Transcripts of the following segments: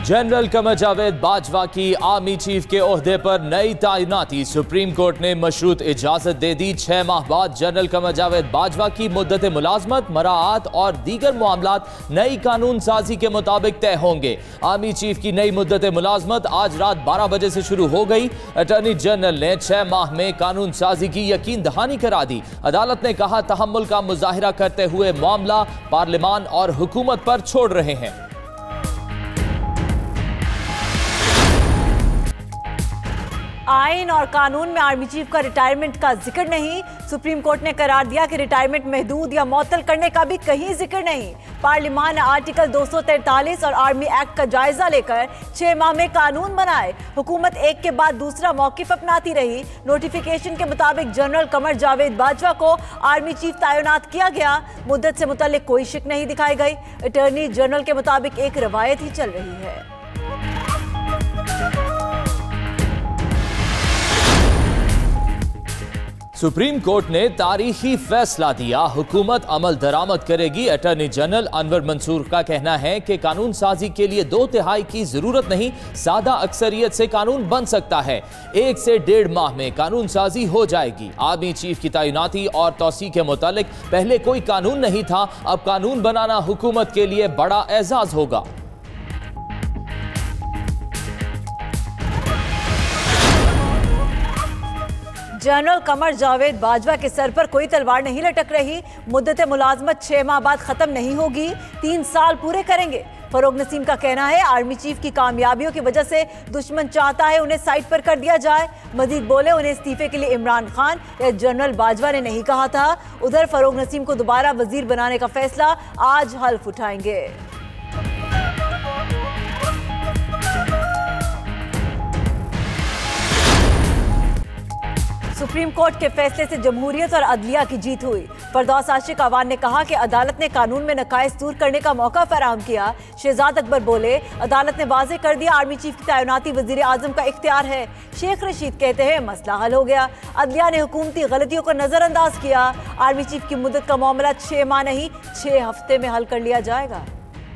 General Qamar Javed Bajwa की army chief के ओहदे पर नई तैनाती। सुप्रीम कोर्ट ने मशरूत इजाजत दे दी। 6 माह बाद जनरल कमर जावेद बाजवा की मुद्दत मुलाजमत, मराआत और दीगर मामलात नई कानून साजी के मुताबिक तय होंगे। आर्मी चीफ की नई मुद्दत मुलाजमत आज रात 12 बजे से शुरू हो गई। अटॉर्नी जनरल ने 6 माह में कानून साजी की यकीन दहानी करा दी। अदालत ने कहा तहम्मुल का मुजाहिरा करते हुए मामला पार्लियामान और हुकूमत पर छोड़ रहे हैं। आइन और कानून में आर्मी चीफ का रिटायरमेंट का जिक्र नहीं। सुप्रीम कोर्ट ने करार दिया कि रिटायरमेंट महदूद या मुअत्तल करने का भी कहीं जिक्र नहीं। पार्लियामान ने आर्टिकल 243 और आर्मी एक्ट का जायजा लेकर 6 माह में कानून बनाए। हुकूमत एक के बाद दूसरा मौकिफ अपनाती रही। नोटिफिकेशन के मुताबिक जनरल कमर जावेद बाजवा को आर्मी चीफ तैनात किया गया। मुद्दत से मुतल्लिक कोई शिक नहीं दिखाई गई। अटॉर्नी जनरल के मुताबिक एक रवायत ही चल रही है। सुप्रीम कोर्ट ने तारीखी फैसला दिया। हुकूमत अमल दरामद करेगी। अटॉर्नी जनरल अनवर मंसूर का कहना है कि कानून साजी के लिए 2/3 की जरूरत नहीं, सादा अक्सरियत से कानून बन सकता है। 1 से 1.5 माह में कानून साजी हो जाएगी। आर्मी चीफ की तैनाती और तौसी के मुतालिक पहले कोई कानून नहीं था, अब कानून बनाना हुकूमत के लिए बड़ा एजाज होगा। जनरल कमर जावेद बाजवा के सर पर कोई तलवार नहीं लटक रही। मुद्दत मुलाजमत 6 माह बाद खत्म नहीं होगी, 3 साल पूरे करेंगे। फरोग नसीम का कहना है आर्मी चीफ की कामयाबियों की वजह से दुश्मन चाहता है उन्हें साइड पर कर दिया जाए। मजीद बोले उन्हें इस्तीफे के लिए इमरान खान या जनरल बाजवा ने नहीं कहा था। उधर फरोग नसीम को दोबारा वजीर बनाने का फैसला आज हल्फ उठाएंगे। सुप्रीम कोर्ट के फैसले से जमहूरियत और अदलिया की जीत हुई। फरदौस आशिक अवान ने कहा कि अदालत ने कानून में नकाइस दूर करने का मौका फराहम किया। शहजाद अकबर बोले अदालत ने वाज़ेह कर दिया आर्मी चीफ की तैनाती वजीर आजम का इख्तियार है। शेख रशीद कहते हैं मसला हल हो गया। अदलिया ने हुकूमती गलतियों को नजरअंदाज किया। आर्मी चीफ की मुद्दत का मामला 6 माह नहीं 6 हफ्ते में हल कर लिया जाएगा।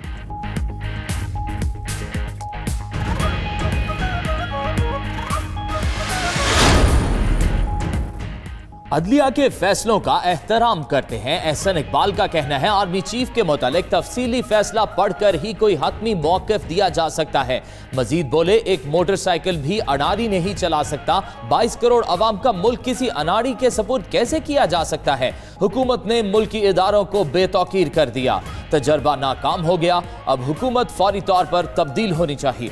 अदलिया के फैसलों का एहतराम करते हैं। एहसन इकबाल का कहना है आर्मी चीफ के मुतालिक तफसीली फैसला पढ़कर ही कोई हतमी मौक़िफ़ दिया जा सकता है। मजीद बोले एक मोटरसाइकिल भी अनाड़ी नहीं चला सकता। 22 करोड़ अवाम का मुल्क किसी अनाड़ी के सपुर्द कैसे किया जा सकता है। हुकूमत ने मुल्की इदारों को बेतौकीर कर दिया। तजर्बा नाकाम हो गया। अब हुकूमत फौरी तौर पर तब्दील होनी चाहिए।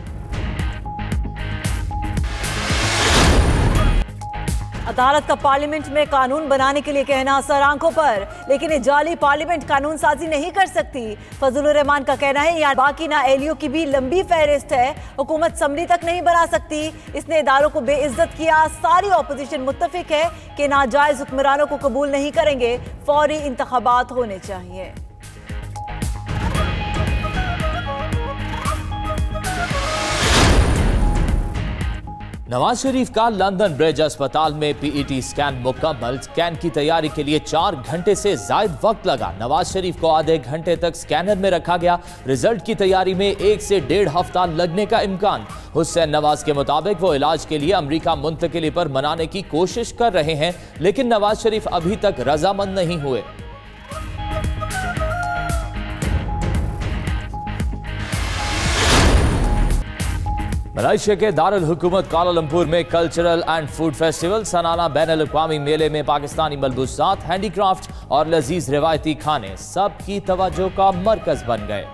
अदालत का पार्लियामेंट में कानून बनाने के लिए कहना सर आंखों पर, लेकिन ये जाली पार्लियामेंट कानून साजी नहीं कर सकती। फजलुर रहमान का कहना है यहाँ बाकी नाअहलियों की भी लंबी फहरिस्त है। हुकूमत असम्बली तक नहीं बना सकती। इसने इदारों को बेइज्जत किया। सारी ऑपोजिशन मुत्तफिक है कि नाजायज हुक्मरानों को कबूल नहीं करेंगे। फौरी इंतखाबात होने चाहिए। नवाज शरीफ का लंदन ब्रिज अस्पताल में पीईटी स्कैन मुकम्मल। स्कैन की तैयारी के लिए 4 घंटे से ज्यादा वक्त लगा। नवाज शरीफ को आधे घंटे तक स्कैनर में रखा गया। रिजल्ट की तैयारी में 1 से 1.5 हफ्ता लगने का इम्कान। हुसैन नवाज के मुताबिक वो इलाज के लिए अमेरिका मुंतकिली पर मनाने की कोशिश कर रहे हैं, लेकिन नवाज शरीफ अभी तक रजामंद नहीं हुए। मलेशिया के दारुल हुकूमत कुआलालंपुर में कल्चरल एंड फूड फेस्टिवल सालाना बैनुल-अक़वामी मेले में पाकिस्तानी मलबूसात, हैंडीक्राफ्ट और लजीज रिवायती खाने सबकी तवज्जो का मरकज बन गए।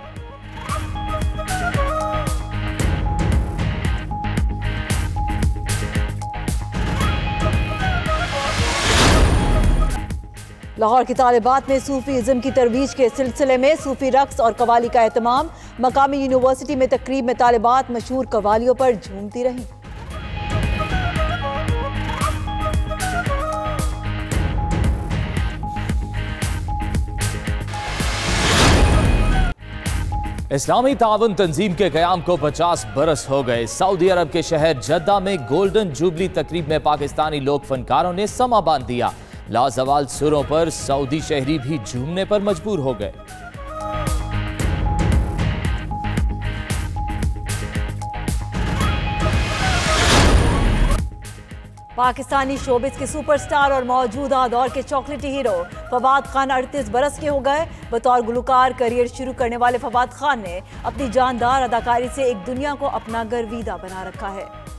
लाहौर की तालिबात में सूफीज़म की तरवीज के सिलसिले में सूफी रक्स और कवाली का एहतमाम। मकामी यूनिवर्सिटी में तकरीब में तालिबात मशहूर कवालियों पर झूमती रहीं। इस्लामी ताउन तंजीम के क़याम को 50 बरस हो गए। सऊदी अरब के शहर जद्दा में गोल्डन जुबली तकरीब में पाकिस्तानी लोक फनकारों ने समा बांध दिया। लाजवाल सुरों पर सऊदी शहरी भी झूमने पर मजबूर हो गए। पाकिस्तानी शोबिस के सुपरस्टार और मौजूदा दौर के चॉकलेटी हीरो फवाद खान 38 बरस के हो गए। बतौर गुलकार करियर शुरू करने वाले फवाद खान ने अपनी जानदार अदाकारी से एक दुनिया को अपना गर्विदा बना रखा है।